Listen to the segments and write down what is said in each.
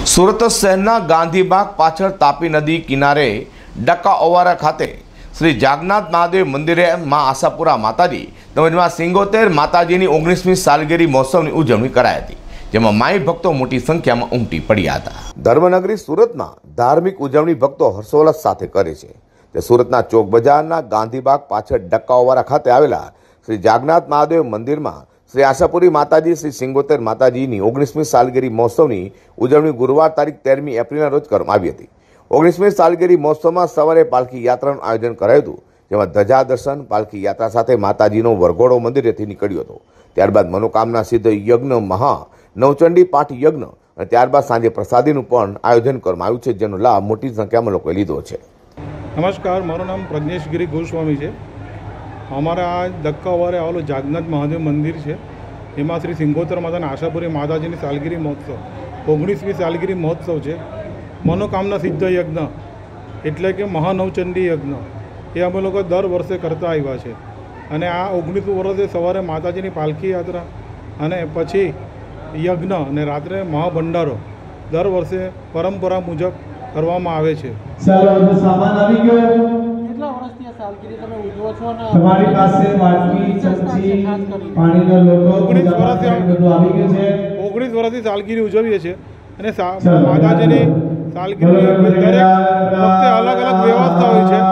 સુરત શહેરના ગાંધીબાગ પાછળ તાપી નદી કિનારે ડક્કા ઓવારા ખાતે શ્રી જાગન્નાથ મહાદેવ મંદિરે માં આશાપુરા માતાજી તેમજ માં સિંગોતેર માતાજીની 19મી સાલગીરી મહોત્સવની ઉજવણી કરાઈ હતી, જેમાં માઈ ભક્તો મોટી સંખ્યામાં ઉમટી પડ્યા હતા। ધર્મનગરી સુરતમાં ધાર્મિક ઉજવણી ભક્તો હર્ષોલ્લાસ સાથે કરે છે। તે સુરતના ચોક બજારના ગાંધીબાગ પાછળ ડક્કા ઓવારા ખાતે આવેલા શ્રી જાગન્નાથ મહાદેવ મંદિરમાં શ્રી આશાપુરી માતાજી શ્રી સિંગોતેર માતાજીની 19મી સાલગીરી મહોત્સવની ઉજવણી ગુરુવાર તારીખ 13મી એપ્રિલના રોજ કરવામાં આવી હતી। 19મી સાલગીરી મહોત્સવમાં સવારે પાલખી યાત્રાનું આયોજન કરાયું હતું, જેમાં ધજા દર્શન, પાલખી યાત્રા સાથે માતાજીનો વરઘોડો મંદિરેથી નીકળ્યો હતો। ત્યારબાદ મનોકામના સિદ્ધ યજ્ઞ, મહા નવચંડી પાઠ યજ્ઞ અને ત્યારબાદ સાંજે પ્રસાદીનું પણ આયોજન કરવામાં આવ્યું છે, જેનો લાભ મોટી સંખ્યામાં લોકોએ લીધો છે। નમસ્કાર, મારું નામ પ્રજ્ઞેશ ગિરી ગોસ્વામી છે। અમારા આ ડક્કા ઓવારે આવેલું જાગન્નાથ મહાદેવ મંદિર છે, એમાં શ્રી સિંગોતેર માતાના આશાપુરી માતાજીની સાલગીરી મહોત્સવ 19મી સાલગીરી મહોત્સવ છે। મનોકામના સિદ્ધ યજ્ઞ એટલે કે મહાનવચંડી યજ્ઞ એ અમે લોકો દર વર્ષે કરતા આવ્યા છે, અને આ 19મી વર્ષે સવારે માતાજીની પાલખી યાત્રા અને પછી યજ્ઞ અને રાત્રે મહાભંડારો દર વર્ષે પરંપરા મુજબ કરવામાં આવે છે। સામાન આવી ગયો, કેટલા વર્ષથી આ સાલગીરી તમે ઉજવો છો અને તમારી પાસે વાટકી, ચમચી, પાણીનો લોટો 19 બધું આવી ગયું છે। 19 વર્ષથી સાલગીરી ઉજવીએ છીએ અને માતાજીની સાલગીરી દરેક વખતે અલગ અલગ વ્યવસ્થા હોય છે।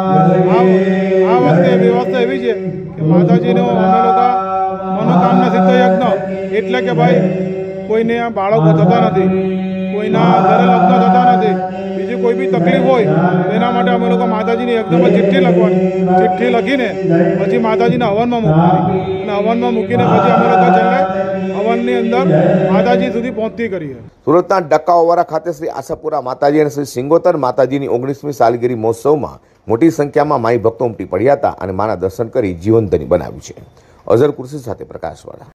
આ વખતે વ્યવસ્થા એવી છે કે માતાજીનો અમે લોકો મનોકામના સિદ્ધ યજ્ઞ એટલે કે ભાઈ કોઈને બાળકો થતા નથી, કોઈના ઘરે લગ્ન થતા નથી, બીજી કોઈ બી તકલીફ હોય એના માટે અમે લોકો માતાજીની યજ્ઞમાં ચિઠ્ઠી લખવાની, ચિઠ્ઠી લખીને પછી માતાજીના હવનમાં મૂકવાની અને હવનમાં મૂકીને પછી અમે લોકો છેલ્લે હવનની અંદર માતાજી સુધી પહોંચતી કરીએ। સુરતના ડક્કા ઓવારા ખાતે શ્રી આશાપુરા માતાજી અને શ્રી સિંગોતેર માતાજીની 19મી સાલગીરી મહોત્સવમાં મોટી સંખ્યામાં માઈ ભક્તો ઉમટી પડ્યા હતા અને માના દર્શન કરી જીવનધન્ય બનાવ્યું છે। અઝર કુર્સી સાથે પ્રકાશવાળા।